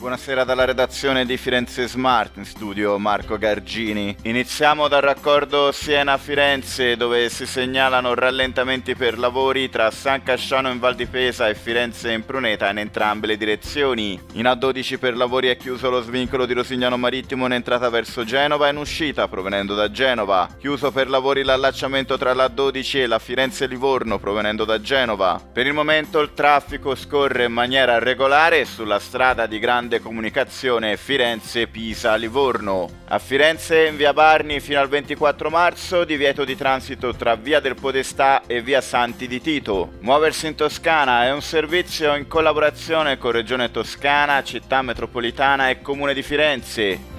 buonasera dalla redazione di Firenze Smart, in studio Marco Gargini. Iniziamo dal raccordo Siena-Firenze, dove si segnalano rallentamenti per lavori tra San Casciano in Val di Pesa e Firenze in Pruneta in entrambe le direzioni. In A12 per lavori è chiuso lo svincolo di Rosignano Marittimo in entrata verso Genova e in uscita provenendo da Genova. Chiuso per lavori l'allacciamento tra l'A12 e la Firenze-Livorno provenendo da Genova. Per il momento il traffico scorre in maniera regolare sulla strada di grande comunicazione Firenze-Pisa-Livorno. A Firenze in via Barni fino al 24 marzo divieto di transito tra via del Podestà e via Santi di Tito. Muoversi in Toscana è un servizio in collaborazione con Regione Toscana, Città Metropolitana e Comune di Firenze.